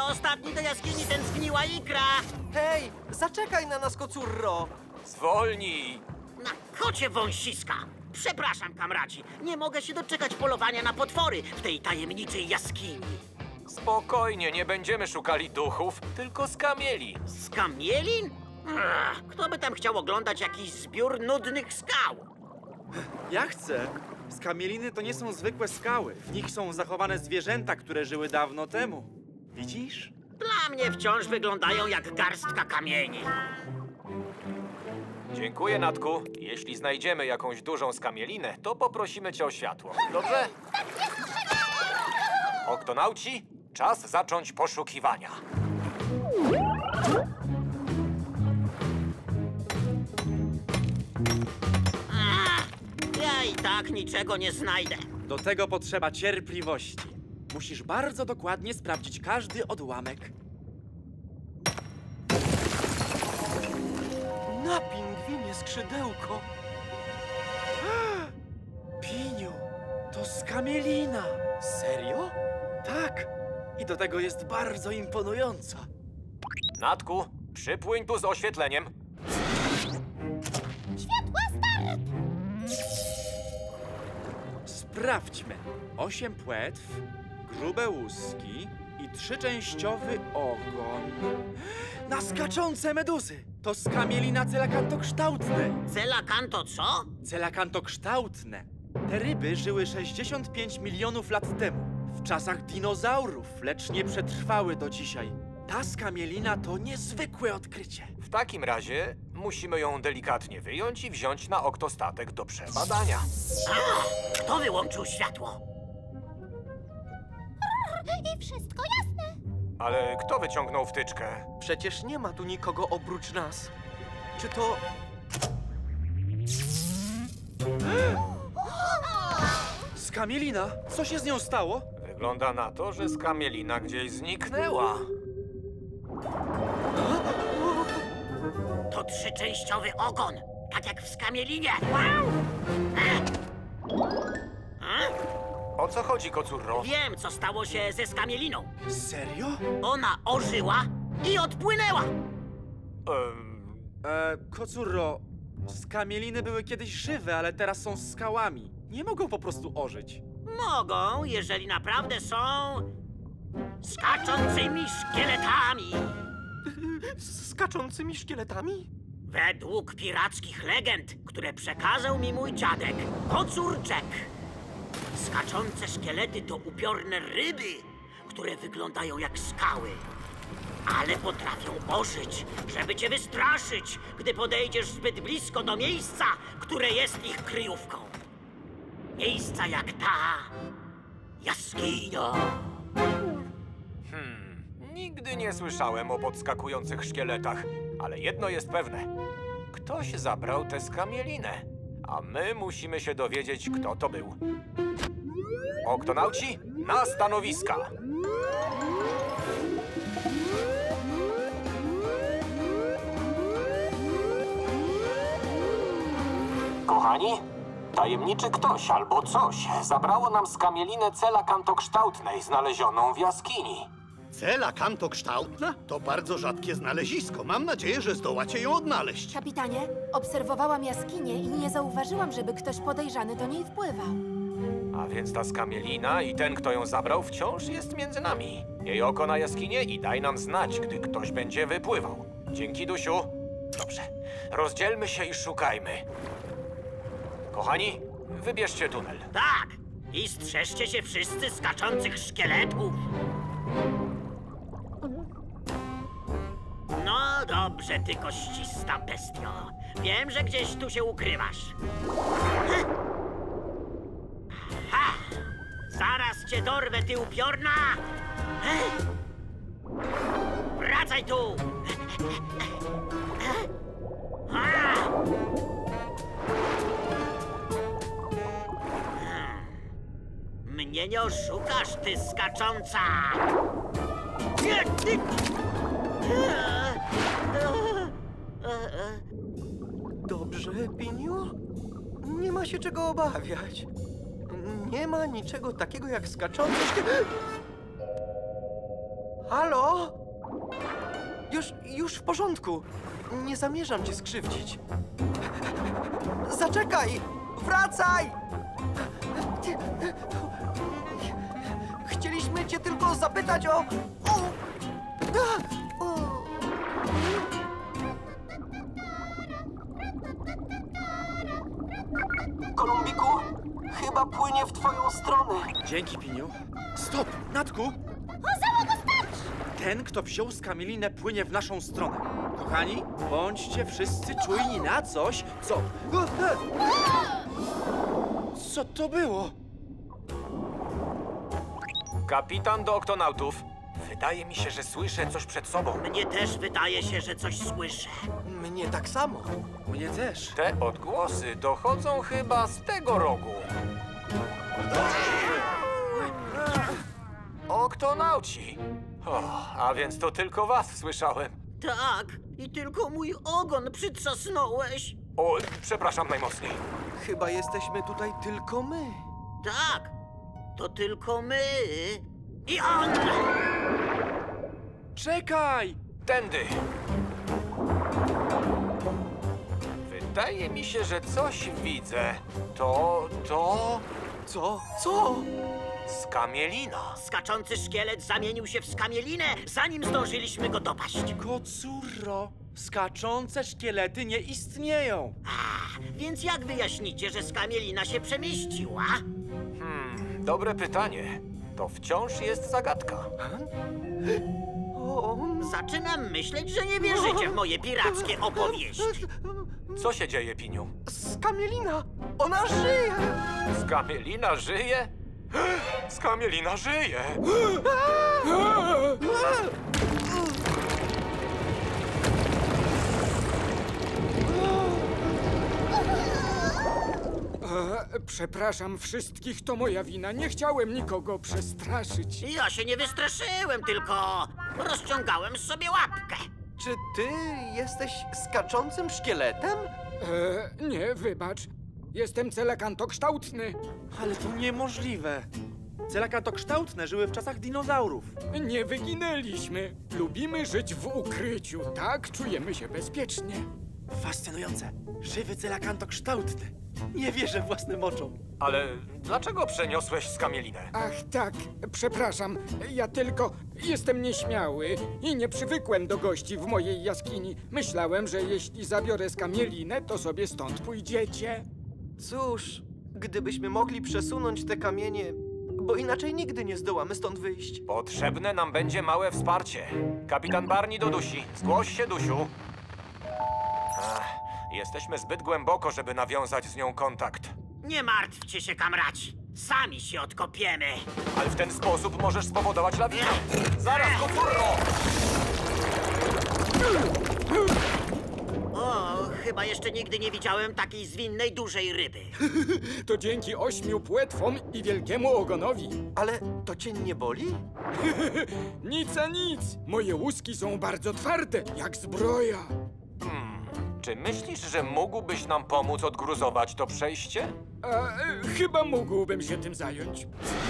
ostatni do jaskini tęskniła ikra. Hej, zaczekaj na nas, Kocurro! Zwolnij! Na kocie wąsiska. Przepraszam, kamraci. Nie mogę się doczekać polowania na potwory w tej tajemniczej jaskini. Spokojnie, nie będziemy szukali duchów, tylko skamieli. Skamielin? Kto by tam chciał oglądać jakiś zbiór nudnych skał? Ja chcę. Skamieliny to nie są zwykłe skały. W nich są zachowane zwierzęta, które żyły dawno temu. Widzisz? Dla mnie wciąż wyglądają jak garstka kamieni. Dziękuję, Natku. Jeśli znajdziemy jakąś dużą skamielinę, to poprosimy cię o światło. Dobrze? Oktonauci, czas zacząć poszukiwania. Ja i tak niczego nie znajdę. Do tego potrzeba cierpliwości. Musisz bardzo dokładnie sprawdzić każdy odłamek. Na pingwinie skrzydełko! Piniu, to skamielina! Serio? Tak! I do tego jest bardzo imponująca. Natku, przypłyń tu z oświetleniem. Światła, start! Sprawdźmy. 8 płetw, grube łuski i 3-częściowy ogon. Na skaczące meduzy! To skamielina celakantokształtne. Celakanto co? Celakantokształtne. Te ryby żyły 65 milionów lat temu, w czasach dinozaurów, lecz nie przetrwały do dzisiaj. Ta skamielina to niezwykłe odkrycie. W takim razie musimy ją delikatnie wyjąć i wziąć na oktostatek do przebadania. Kto wyłączył światło? I wszystko jasne. Ale kto wyciągnął wtyczkę? Przecież nie ma tu nikogo oprócz nas. Czy to... Skamielina? Co się z nią stało? Wygląda na to, że skamielina gdzieś zniknęła. To 3-częściowy ogon, tak jak w skamielinie. O co chodzi, Kocurro? Wiem, co stało się ze skamieliną. Serio? Ona ożyła i odpłynęła. Kocurro, skamieliny były kiedyś żywe, ale teraz są skałami. Nie mogą po prostu ożyć. Mogą, jeżeli naprawdę są skaczącymi szkieletami. z skaczącymi szkieletami? Według pirackich legend, które przekazał mi mój dziadek, Kocurczek. Skaczące szkielety to upiorne ryby, które wyglądają jak skały. Ale potrafią ożyć, żeby cię wystraszyć, gdy podejdziesz zbyt blisko do miejsca, które jest ich kryjówką. Miejsca jak ta jaskinia. Nigdy nie słyszałem o podskakujących szkieletach, ale jedno jest pewne. Ktoś zabrał tę skamielinę, a my musimy się dowiedzieć, kto to był. Oktonauci, na stanowiska! Kochani, tajemniczy ktoś albo coś zabrało nam skamielinę celakantokształtnej znalezioną w jaskini. Celakantokształtna? To bardzo rzadkie znalezisko. Mam nadzieję, że zdołacie ją odnaleźć. Kapitanie, obserwowałam jaskinię i nie zauważyłam, żeby ktoś podejrzany do niej wpływał. A więc ta skamielina i ten, kto ją zabrał, wciąż jest między nami. Jej oko na jaskinię i daj nam znać, gdy ktoś będzie wypływał. Dzięki, Dusiu. Dobrze, rozdzielmy się i szukajmy. Kochani, wybierzcie tunel. Tak, i strzeżcie się wszyscy skaczących szkieletów. No dobrze, ty koścista bestio. Wiem, że gdzieś tu się ukrywasz. Ha! Zaraz cię dorwę, ty upiorna! Wracaj tu! Mnie nie oszukasz, ty skacząca! Nie, ty... Dobrze, Piniu? Nie ma się czego obawiać. Nie ma niczego takiego jak skaczące Halo? Już w porządku. Nie zamierzam cię skrzywdzić. Zaczekaj! Wracaj! Chcieliśmy cię tylko zapytać o... Kolumbiku, chyba płynie w twoją stronę. Dzięki, Piniu. Stop! Natku! Ten, kto wziął skamielinę, płynie w naszą stronę. Kochani, bądźcie wszyscy czujni na coś, co... Co to było? Kapitan do oktonautów. Wydaje mi się, że słyszę coś przed sobą. Mnie też wydaje się, że coś słyszę. Mnie tak samo. Mnie też. Te odgłosy dochodzą chyba z tego rogu. Oktonauci! O, a więc to tylko was słyszałem. Tak, i tylko mój ogon przytrzasnąłeś. O, przepraszam najmocniej. Chyba jesteśmy tutaj tylko my. Tak, to tylko my. I on! Czekaj! Tędy. Wydaje mi się, że coś widzę. To Co? Co? skamielina. Skaczący szkielet zamienił się w skamielinę, zanim zdążyliśmy go dopaść. Kocurro, skaczące szkielety nie istnieją. Więc jak wyjaśnicie, że skamielina się przemieściła? Dobre pytanie. To wciąż jest zagadka. O, Zaczynam myśleć, że nie wierzycie w moje pirackie opowieści. Co się dzieje, Piniu? skamielina! Ona żyje! Skamielina żyje? Skamielina żyje! Przepraszam wszystkich, to moja wina. Nie chciałem nikogo przestraszyć. Ja się nie wystraszyłem, tylko rozciągałem sobie łapkę. Czy ty jesteś skaczącym szkieletem? Nie, wybacz. Jestem celakantokształtny. Ale to niemożliwe. Celakantokształtne żyły w czasach dinozaurów. Nie wyginęliśmy. Lubimy żyć w ukryciu. Tak czujemy się bezpiecznie. Fascynujące. Żywy celakantokształtny. Nie wierzę własnym oczom. Ale dlaczego przeniosłeś skamielinę? Ach, tak, przepraszam. Ja tylko jestem nieśmiały i nie przywykłem do gości w mojej jaskini. Myślałem, że jeśli zabiorę skamielinę, to sobie stąd pójdziecie. Cóż, gdybyśmy mogli przesunąć te kamienie, bo inaczej nigdy nie zdołamy stąd wyjść. Potrzebne nam będzie małe wsparcie. Kapitan Barney do Dusi. Zgłoś się, Dusiu. Jesteśmy zbyt głęboko, żeby nawiązać z nią kontakt. Nie martwcie się, kamraci. Sami się odkopiemy. Ale w ten sposób możesz spowodować lawinę. Zaraz, Kocurro! O, chyba jeszcze nigdy nie widziałem takiej zwinnej, dużej ryby. To dzięki 8 płetwom i wielkiemu ogonowi. Ale to cię nie boli? Nic a nic. Moje łuski są bardzo twarde, jak zbroja. Czy myślisz, że mógłbyś nam pomóc odgruzować to przejście? Chyba mógłbym się tym zająć.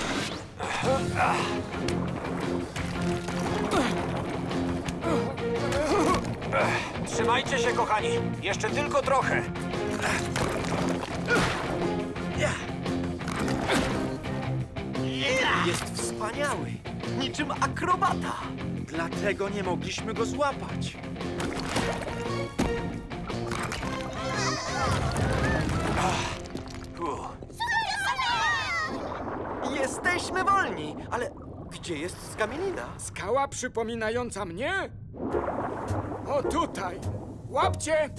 Trzymajcie się, kochani. Jeszcze tylko trochę. Jest wspaniały, niczym akrobata. Dlatego nie mogliśmy go złapać. Jesteśmy wolni, ale gdzie jest skamielina? Skała przypominająca mnie? O, tutaj. Łapcie!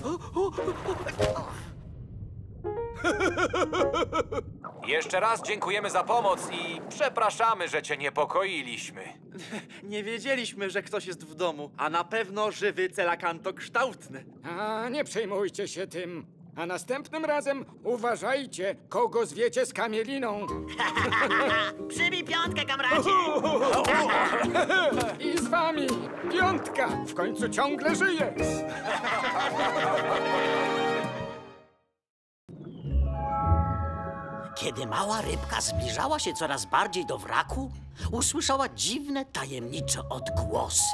Jeszcze raz dziękujemy za pomoc i przepraszamy, że cię niepokoiliśmy. Nie wiedzieliśmy, że ktoś jest w domu, a na pewno żywy celakantokształtny. A nie przejmujcie się tym. A następnym razem uważajcie, kogo zwiecie z kamieliną. Przybij piątkę, kamracie! I z wami piątka. W końcu ciągle żyje. Kiedy mała rybka zbliżała się coraz bardziej do wraku, usłyszała dziwne, tajemnicze odgłosy.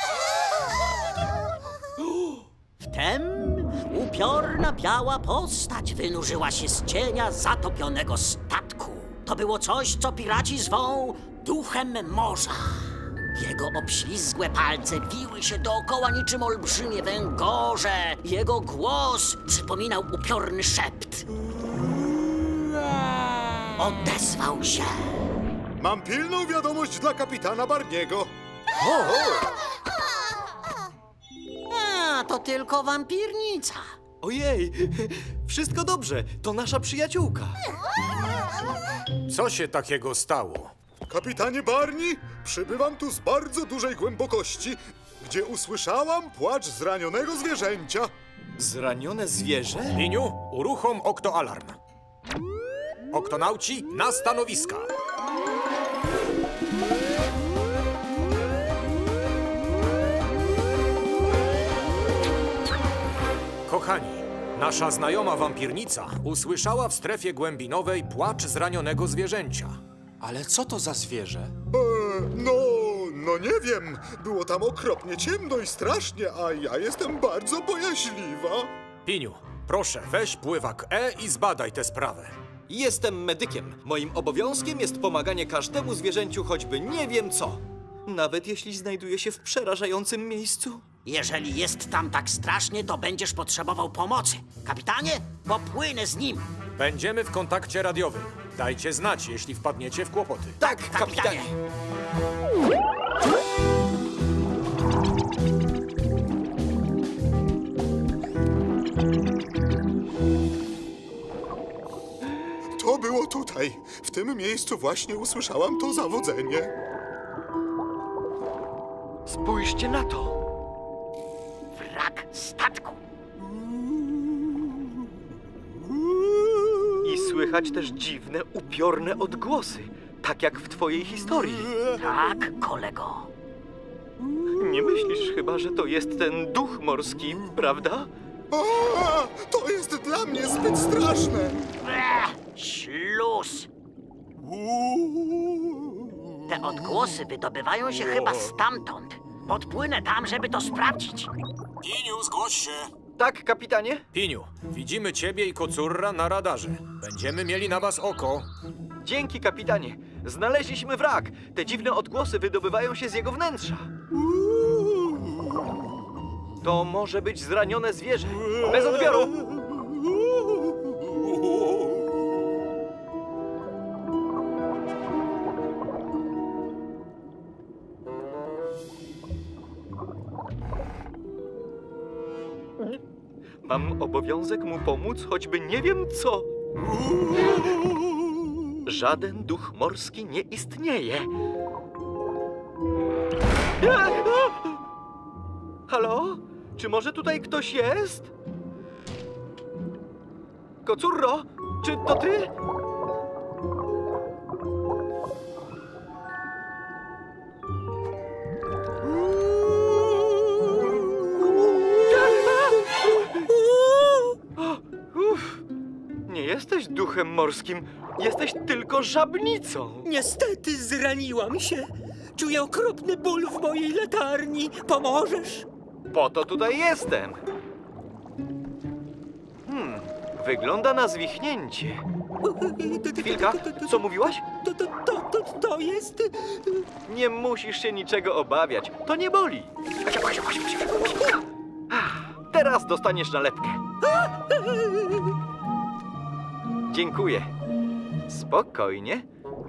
Wtem upiorna biała postać wynurzyła się z cienia zatopionego statku. To było coś, co piraci zwą duchem morza. Jego obślizgłe palce wiły się dookoła niczym olbrzymie węgorze. Jego głos przypominał upiorny szept. Odezwał się. Mam pilną wiadomość dla kapitana Barniego. A, to tylko wampirnica. Ojej, wszystko dobrze, to nasza przyjaciółka. Co się takiego stało? Kapitanie Barni, przybywam tu z bardzo dużej głębokości, gdzie usłyszałam płacz zranionego zwierzęcia. Zranione zwierzę? Piniu, uruchom oktoalarm. Oktonauci na stanowiska. Kochani, nasza znajoma wampirnica usłyszała w strefie głębinowej płacz zranionego zwierzęcia. Ale co to za zwierzę? No nie wiem. Było tam okropnie ciemno i strasznie, a ja jestem bardzo bojaźliwa. Piniu, proszę, weź pływak E i zbadaj tę sprawę. Jestem medykiem. Moim obowiązkiem jest pomaganie każdemu zwierzęciu, choćby nie wiem co. Nawet jeśli znajduje się w przerażającym miejscu. Jeżeli jest tam tak strasznie, to będziesz potrzebował pomocy. Kapitanie, popłynę z nim. Będziemy w kontakcie radiowym. Dajcie znać, jeśli wpadniecie w kłopoty. Tak, kapitanie. To było tutaj. W tym miejscu właśnie usłyszałam to zawodzenie. Spójrzcie na to. Wrak statku. I słychać też dziwne, upiorne odgłosy, tak jak w twojej historii. Tak, kolego. Nie myślisz chyba, że to jest ten duch morski, prawda? A, to jest dla mnie zbyt straszne. Śluz. Te odgłosy wydobywają się chyba stamtąd. Podpłynę tam, żeby to sprawdzić. Piniu, zgłoś się. Tak, kapitanie? Piniu, widzimy ciebie i kocurra na radarze. Będziemy mieli na was oko. Dzięki, kapitanie. Znaleźliśmy wrak. Te dziwne odgłosy wydobywają się z jego wnętrza. To może być zranione zwierzę. Bez odbioru. Mam obowiązek mu pomóc, choćby nie wiem co. Żaden duch morski nie istnieje. Halo? Czy może tutaj ktoś jest? Kocurro, czy to ty? Nie jesteś duchem morskim, jesteś tylko żabnicą. Niestety zraniłam się. Czuję okropny ból w mojej latarni. Pomożesz? Po to tutaj jestem. Wygląda na zwichnięcie. Chwilka, co mówiłaś? To jest... Nie musisz się niczego obawiać, to nie boli. Teraz dostaniesz nalepkę. Dziękuję. Spokojnie.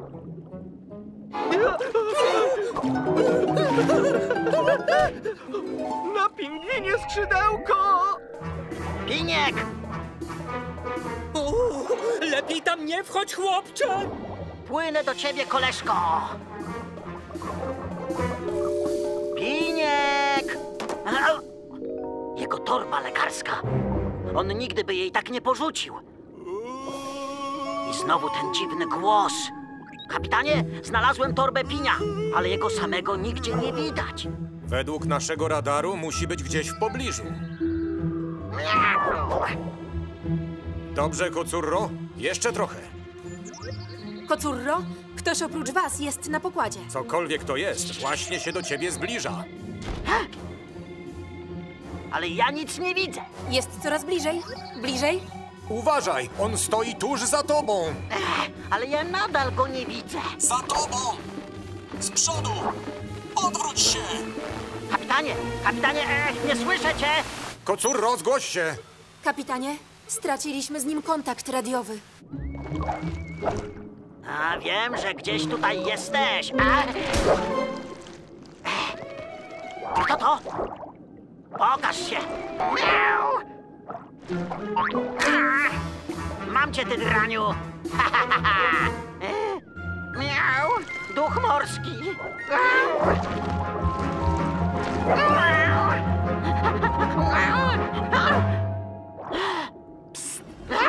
Na pingwinie skrzydełko! Piniek! Lepiej tam nie wchodź, chłopcze! Płynę do ciebie, koleżko! Piniek! Jego torba lekarska. On nigdy by jej tak nie porzucił. I znowu ten dziwny głos. Kapitanie, znalazłem torbę Pinia, ale jego samego nigdzie nie widać. Według naszego radaru musi być gdzieś w pobliżu. Dobrze, kocurro. Jeszcze trochę. Kocurro, ktoś oprócz was jest na pokładzie. Cokolwiek to jest, właśnie się do ciebie zbliża. Ale ja nic nie widzę. Jest coraz bliżej. Bliżej. Uważaj, on stoi tuż za tobą. Ale ja nadal go nie widzę. Za tobą! Z przodu! Odwróć się! Kapitanie, nie słyszę cię. Kocur, rozgłoś się. Kapitanie, straciliśmy z nim kontakt radiowy. A wiem, że gdzieś tutaj jesteś. Kto to? Pokaż się. Miau! Mam cię, ty draniu. Miau! Duch morski. Psst.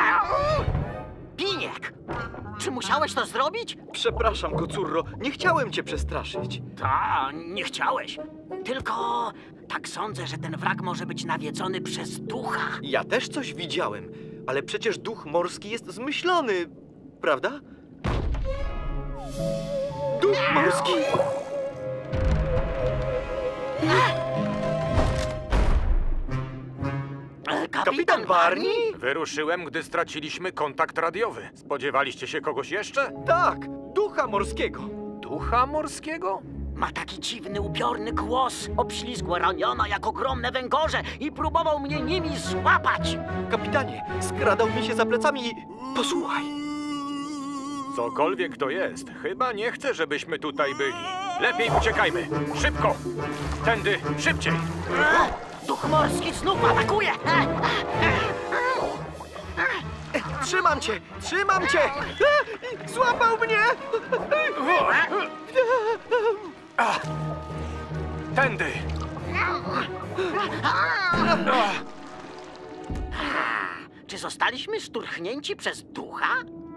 Piniek! Czy musiałeś to zrobić? Przepraszam, Kocurro, nie chciałem cię przestraszyć. Ta, nie chciałeś. Tylko tak sądzę, że ten wrak może być nawiedzony przez ducha. Ja też coś widziałem, ale przecież duch morski jest zmyślony, prawda? Duch morski! Kapitan Barney? Wyruszyłem, gdy straciliśmy kontakt radiowy. Spodziewaliście się kogoś jeszcze? Tak, ducha morskiego. Ducha morskiego? Ma taki dziwny, upiorny głos. Obślizgłe ramiona jak ogromne węgorze i próbował mnie nimi złapać. Kapitanie, skradał mi się za plecami i... Posłuchaj. Cokolwiek to jest, chyba nie chce, żebyśmy tutaj byli. Lepiej uciekajmy. Szybko! Tędy, szybciej! Duch morski znów atakuje. Trzymam cię! Trzymam cię! Złapał mnie! Tędy! Czy zostaliśmy szturchnięci przez ducha?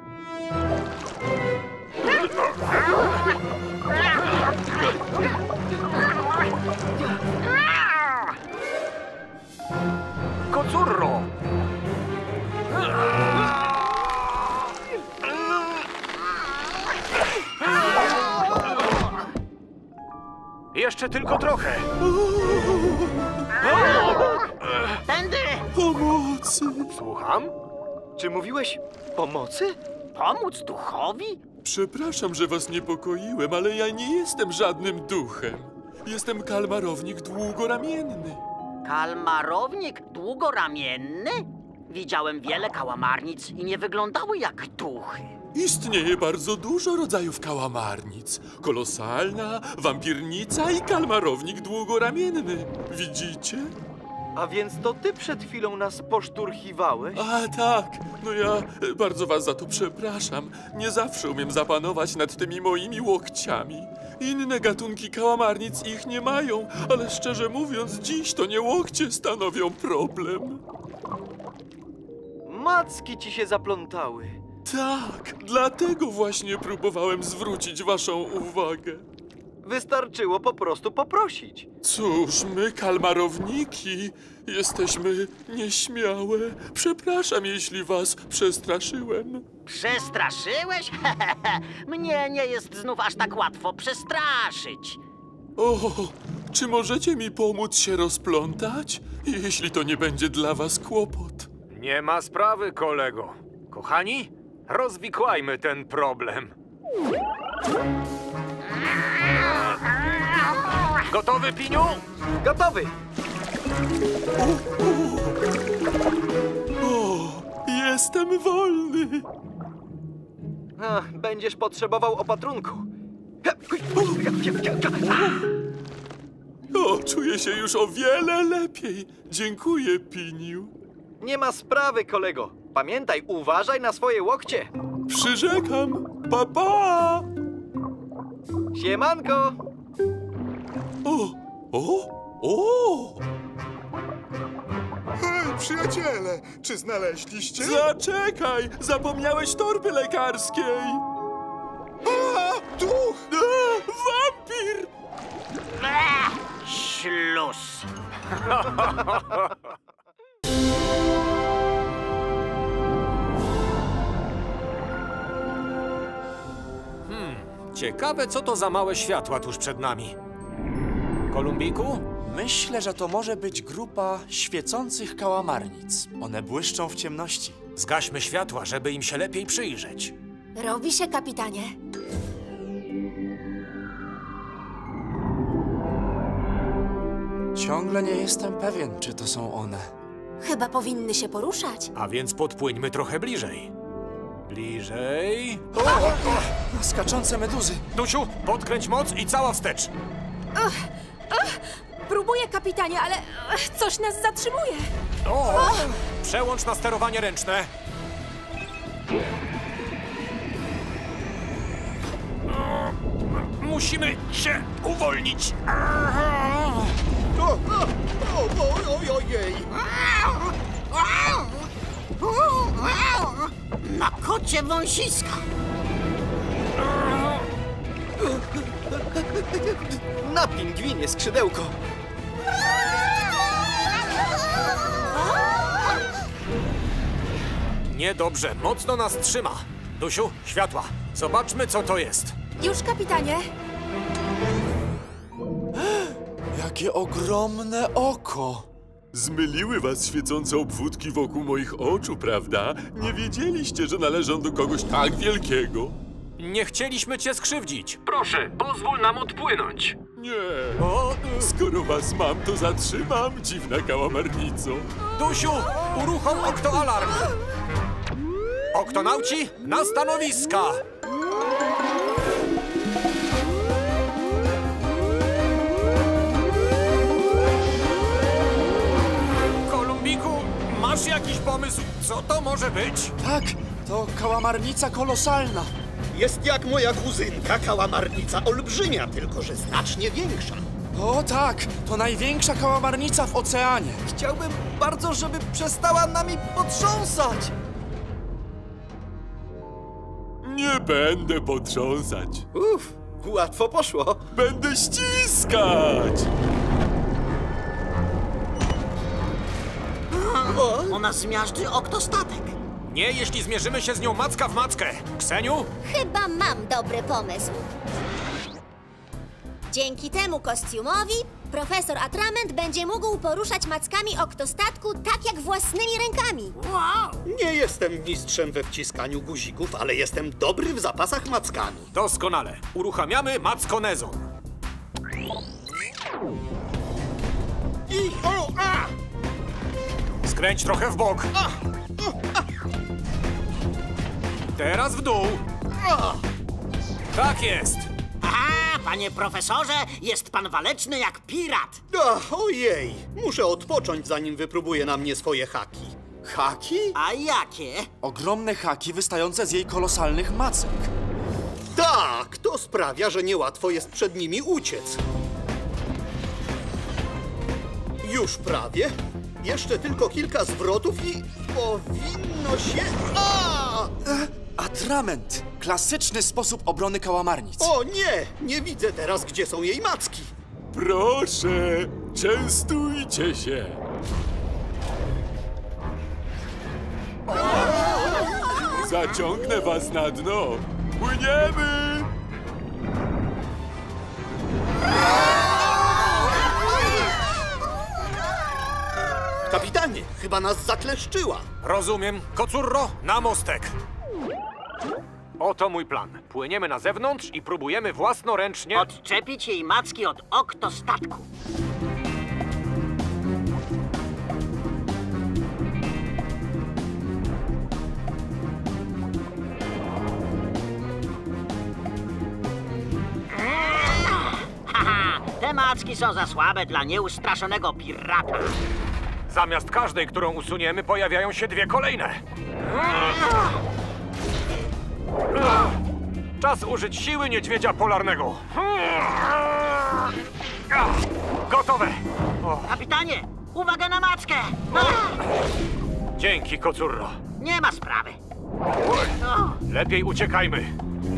Kocurro! Jeszcze tylko trochę. Tędy! Pomocy! Słucham? Czy mówiłeś pomocy? Pomóc duchowi? Przepraszam, że was niepokoiłem, ale ja nie jestem żadnym duchem. Jestem kalmarownik długoramienny. Kalmarownik długoramienny? Widziałem wiele kałamarnic i nie wyglądały jak duchy. Istnieje bardzo dużo rodzajów kałamarnic. Kolosalna, wampirnica i kalmarownik długoramienny. Widzicie? A więc to ty przed chwilą nas poszturchiwałeś? A tak, no ja bardzo was za to przepraszam. Nie zawsze umiem zapanować nad tymi moimi łokciami. Inne gatunki kałamarnic ich nie mają, ale szczerze mówiąc, dziś to nie łokcie stanowią problem. Macki ci się zaplątały. Tak, dlatego właśnie próbowałem zwrócić waszą uwagę. Wystarczyło po prostu poprosić. Cóż, my, kalmarowniki, jesteśmy nieśmiałe. Przepraszam, jeśli was przestraszyłem. Przestraszyłeś? Mnie nie jest znów aż tak łatwo przestraszyć. O, czy możecie mi pomóc się rozplątać? Jeśli to nie będzie dla was kłopot. Nie ma sprawy, kolego. Kochani, rozwikłajmy ten problem. Gotowy, Piniu? Gotowy! O, jestem wolny. Będziesz potrzebował opatrunku. O, czuję się już o wiele lepiej. Dziękuję, Piniu. Nie ma sprawy, kolego. Pamiętaj, uważaj na swoje łokcie. Przyrzekam. Pa, pa! Siemanko! O! Hej, przyjaciele, czy znaleźliście? Zaczekaj! Zapomniałeś torby lekarskiej! Duch! Wampir! Śluz. Ciekawe, co to za małe światła tuż przed nami. Kolumbiku? Myślę, że to może być grupa świecących kałamarnic. One błyszczą w ciemności. Zgaśmy światła, żeby im się lepiej przyjrzeć. Robi się, kapitanie. Ciągle nie jestem pewien, czy to są one. Chyba powinny się poruszać. A więc podpłyńmy trochę bliżej. Bliżej. Skaczące meduzy. Dusiu, podkręć moc i cała wstecz. Próbuję, kapitanie, ale coś nas zatrzymuje. Przełącz na sterowanie ręczne. Musimy się uwolnić. Ojej! Na kocie wąsiska! Na pingwinie skrzydełko. Niedobrze, mocno nas trzyma. Dusiu, światła. Zobaczmy, co to jest. Już, kapitanie. Jakie ogromne oko! Zmyliły was świecące obwódki wokół moich oczu, prawda? Nie wiedzieliście, że należą do kogoś tak wielkiego. Nie chcieliśmy cię skrzywdzić. Proszę, pozwól nam odpłynąć. Nie. Skoro was mam, to zatrzymam, dziwna kałamarnico. Dusiu, uruchom oktoalarm. Oktonauci, na stanowiska. Kolumbiku, masz jakiś pomysł, co to może być? Tak, to kałamarnica kolosalna. Jest jak moja kuzynka, kałamarnica olbrzymia, tylko że znacznie większa. O tak, to największa kałamarnica w oceanie. Chciałbym bardzo, żeby przestała nami potrząsać. Nie będę potrząsać. Łatwo poszło. Będę ściskać. Ona zmiażdży oktostatek. Nie, jeśli zmierzymy się z nią macka w mackę. Kseniu? Chyba mam dobry pomysł. Dzięki temu kostiumowi profesor Atrament będzie mógł poruszać mackami oktostatku tak jak własnymi rękami. Nie jestem mistrzem we wciskaniu guzików, ale jestem dobry w zapasach mackami. Doskonale. Uruchamiamy mackonezon. Skręć trochę w bok. Teraz w dół. Tak jest. Aha, panie profesorze, jest pan waleczny jak pirat. Ojej, muszę odpocząć, zanim wypróbuję na mnie swoje haki. Haki? A jakie? Ogromne haki wystające z jej kolosalnych macek. Tak, to sprawia, że niełatwo jest przed nimi uciec. Już prawie. Jeszcze tylko kilka zwrotów i powinno się... Atrament! Klasyczny sposób obrony kałamarnic. O nie! Nie widzę teraz, gdzie są jej macki. Proszę, częstujcie się. Zaciągnę was na dno. Płyniemy! Kapitanie, chyba nas zakleszczyła. Rozumiem. Kocurro, na mostek. Oto mój plan. Płyniemy na zewnątrz i próbujemy własnoręcznie... Odczepić jej macki od oktostatku. Haha, te macki są za słabe dla nieustraszonego pirata. Zamiast każdej, którą usuniemy, pojawiają się dwie kolejne. Czas użyć siły niedźwiedzia polarnego. Gotowe. Kapitanie, uwaga na mackę! Dzięki, Kocurro. Nie ma sprawy. Lepiej uciekajmy.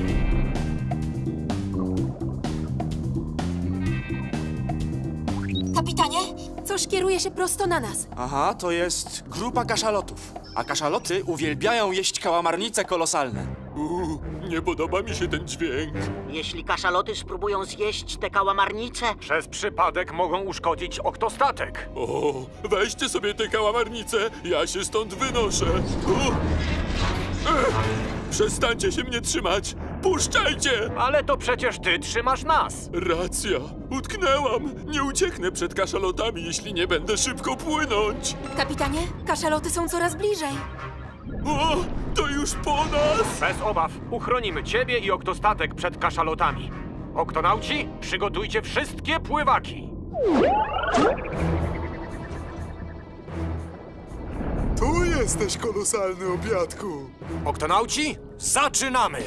Kapitanie, coś kieruje się prosto na nas. Aha, to jest grupa kaszalotów. A kaszaloty uwielbiają jeść kałamarnice kolosalne. Nie podoba mi się ten dźwięk. Jeśli kaszaloty spróbują zjeść te kałamarnice, Przez przypadek mogą uszkodzić oktostatek. O, weźcie sobie te kałamarnice, ja się stąd wynoszę. Przestańcie się mnie trzymać! Puszczajcie! Ale to przecież ty trzymasz nas. Racja, utknęłam. Nie ucieknę przed kaszalotami, jeśli nie będę szybko płynąć. Kapitanie, kaszaloty są coraz bliżej. O, to już po nas! Bez obaw, uchronimy ciebie i oktostatek przed kaszalotami. Oktonauci, przygotujcie wszystkie pływaki. Tu jesteś, kolosalny obiadku. Oktonauci, zaczynamy!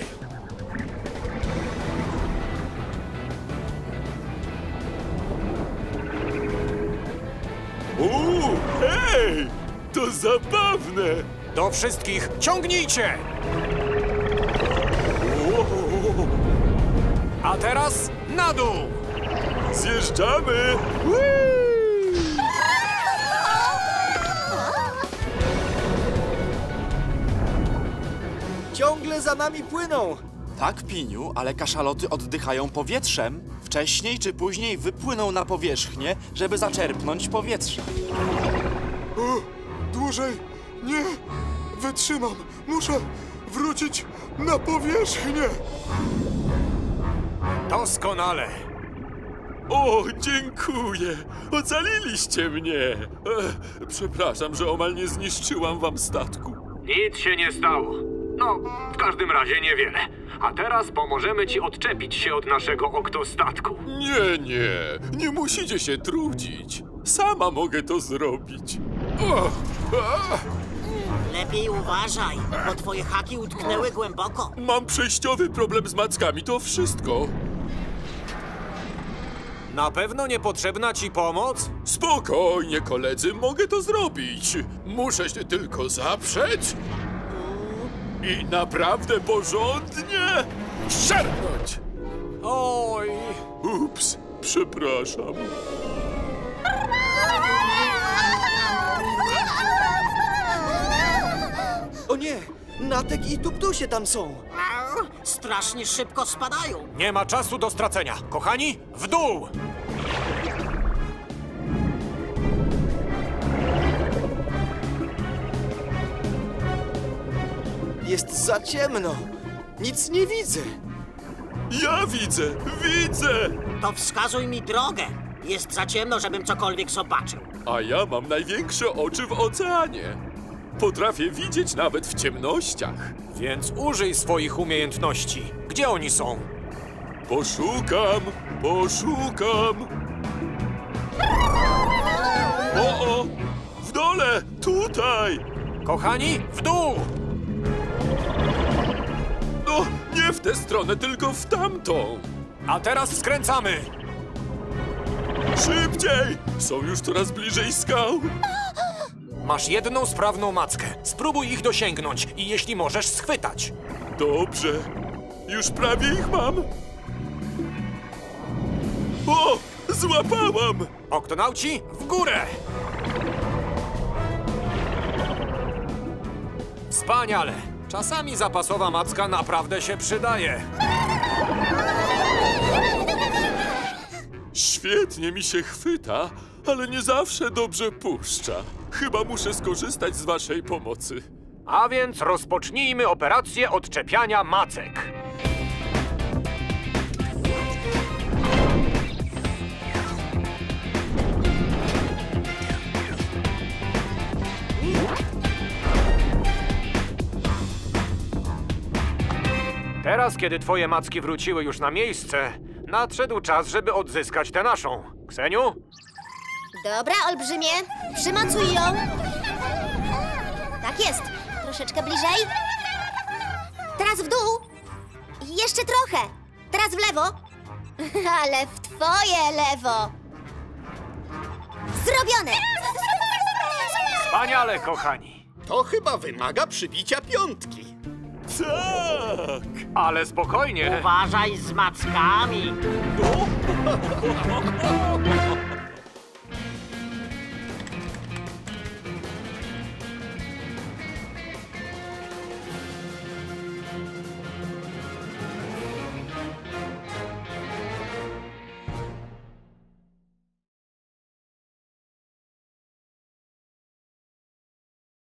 Hej! To zabawne! Do wszystkich ciągnijcie! A teraz na dół! Zjeżdżamy! Ciągle za nami płyną. Tak, Piniu, ale kaszaloty oddychają powietrzem. Wcześniej czy później wypłyną na powierzchnię, żeby zaczerpnąć powietrza. O, dłużej nie wytrzymam. Muszę wrócić na powierzchnię. Doskonale! O, dziękuję! Ocaliliście mnie! Przepraszam, że omal nie zniszczyłam wam statku. Nic się nie stało. No, w każdym razie niewiele. A teraz pomożemy ci odczepić się od naszego oktostatku. Nie musicie się trudzić. Sama mogę to zrobić. lepiej uważaj, bo twoje haki utknęły głęboko. Mam przejściowy problem z mackami, to wszystko. Na pewno niepotrzebna ci pomoc? Spokojnie, koledzy, mogę to zrobić. Muszę się tylko zaprzeć i naprawdę porządnie szarpnąć. Oj! Ups, przepraszam. O nie, Natek i Tuptusie tam są. Strasznie szybko spadają. Nie ma czasu do stracenia. Kochani, w dół! Jest za ciemno. Nic nie widzę. Ja widzę! To wskazuj mi drogę. Jest za ciemno, żebym cokolwiek zobaczył. A ja mam największe oczy w oceanie. Potrafię widzieć nawet w ciemnościach. Więc użyj swoich umiejętności. Gdzie oni są? Poszukam. O, w dole, tutaj. Kochani, w dół! No, nie w tę stronę, tylko w tamtą. A teraz skręcamy! Szybciej! Są już coraz bliżej skał. Masz jedną sprawną mackę. Spróbuj ich dosięgnąć i jeśli możesz, schwytać. Dobrze. Już prawie ich mam. O! Złapałam! Oktonauci, w górę! Wspaniale! Czasami zapasowa macka naprawdę się przydaje. Świetnie mi się chwyta, ale nie zawsze dobrze puszcza. Chyba muszę skorzystać z waszej pomocy. A więc rozpocznijmy operację odczepiania macek. Teraz, kiedy twoje macki wróciły już na miejsce, nadszedł czas, żeby odzyskać tę naszą. Kseniu? Dobra, olbrzymie. Przymocuj ją. Tak jest. Troszeczkę bliżej. Teraz w dół. Jeszcze trochę. Teraz w lewo. Ale w twoje lewo. Zrobione. Wspaniale, kochani. To chyba wymaga przybicia piątki. Tak! Ale spokojnie. Uważaj z mackami.